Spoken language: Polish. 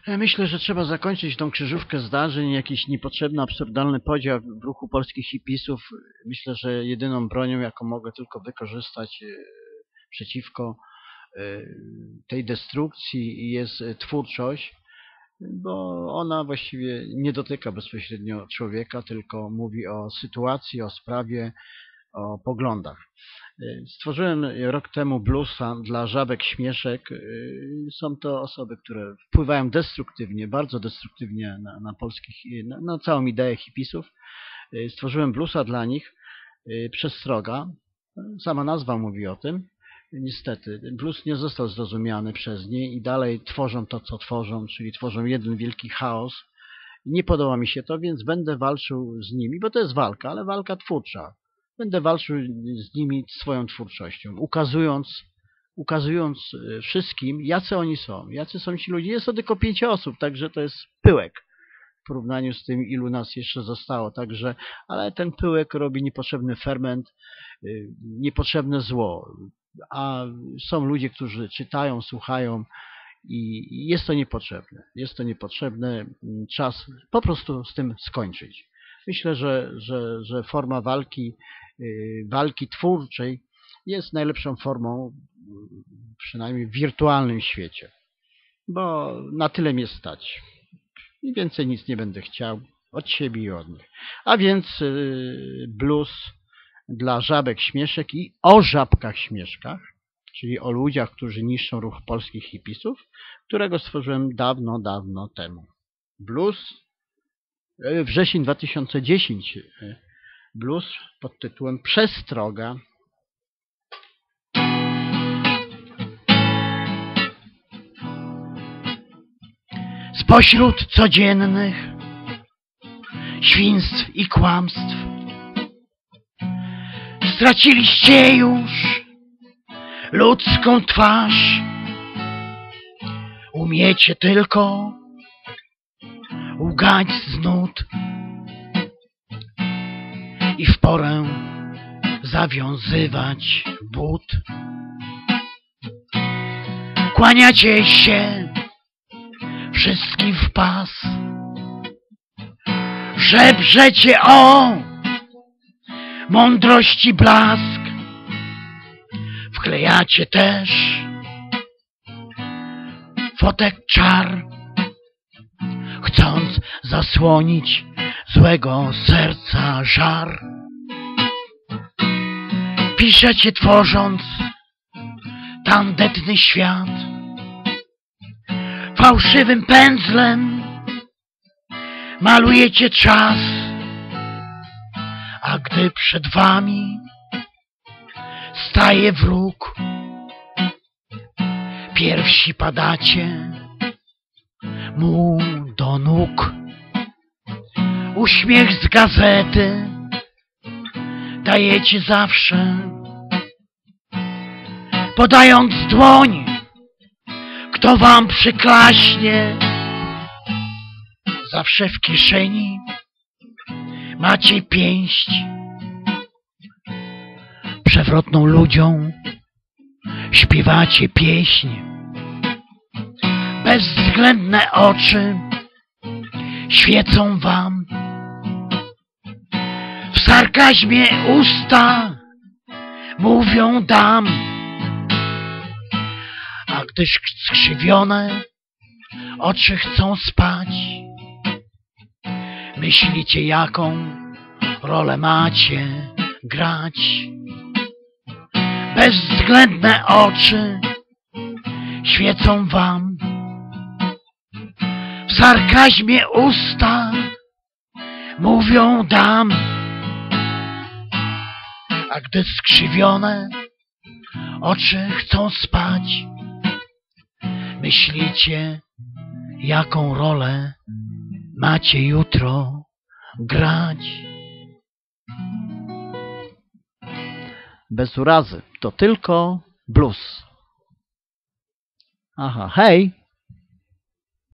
Myślę, że trzeba zakończyć tą krzyżówkę zdarzeń, jakiś niepotrzebny, absurdalny podział w ruchu polskich hipisów. Myślę, że jedyną bronią, jaką mogę tylko wykorzystać przeciwko tej destrukcji jest twórczość, bo ona właściwie nie dotyka bezpośrednio człowieka, tylko mówi o sytuacji, o sprawie, o poglądach. Stworzyłem rok temu bluesa dla żabek śmieszek. Są to osoby, które wpływają destruktywnie, bardzo destruktywnie na polskich, na całą ideę hipisów. Stworzyłem bluesa dla nich, Przestroga. Sama nazwa mówi o tym. Niestety, blues nie został zrozumiany przez nie i dalej tworzą to, co tworzą, czyli tworzą jeden wielki chaos. Nie podoba mi się to, więc będę walczył z nimi, bo to jest walka, ale walka twórcza. Będę walczył z nimi swoją twórczością, ukazując wszystkim, jacy oni są, jacy są ci ludzie. Jest to tylko 5 osób, także to jest pyłek w porównaniu z tym, ilu nas jeszcze zostało. Także, ale ten pyłek robi niepotrzebny ferment, niepotrzebne zło. A są ludzie, którzy czytają, słuchają i jest to niepotrzebne. Jest to niepotrzebne. Czas po prostu z tym skończyć. Myślę, że forma walki twórczej jest najlepszą formą, przynajmniej w wirtualnym świecie, bo na tyle mnie stać i więcej nic nie będę chciał od siebie i od nich. A więc blues dla żabek śmieszek i o żabkach śmieszkach, czyli o ludziach, którzy niszczą ruch polskich hipisów, którego stworzyłem dawno, dawno temu. Blues, wrzesień 2010, blues pod tytułem Przestroga. Spośród codziennych świństw i kłamstw straciliście już ludzką twarz. Umiecie tylko łgać z nut i w porę zawiązywać but. Kłaniacie się wszystkim w pas, żebrzecie o mądrości blask. Wklejacie też fotek czar, chcąc zasłonić złego serca żar. Piszecie, tworząc tandetny świat, fałszywym pędzlem malujecie czas. A gdy przed wami staje wróg, pierwsi padacie mu do nóg. Uśmiech z gazety dajecie zawsze, podając dłoń, kto wam przyklaśnie. Zawsze w kieszeni macie pięść przewrotną ludziom, śpiewacie pieśń. Bezwzględne oczy świecą wam, w sarkazmie usta mówią dam. A gdyż skrzywione oczy chcą spać, myślicie, jaką rolę macie grać. Bezwzględne oczy świecą wam, w sarkazmie usta mówią dam. A gdy skrzywione oczy chcą spać, myślicie, jaką rolę macie jutro grać. Bez urazy, to tylko blues. Aha, hej!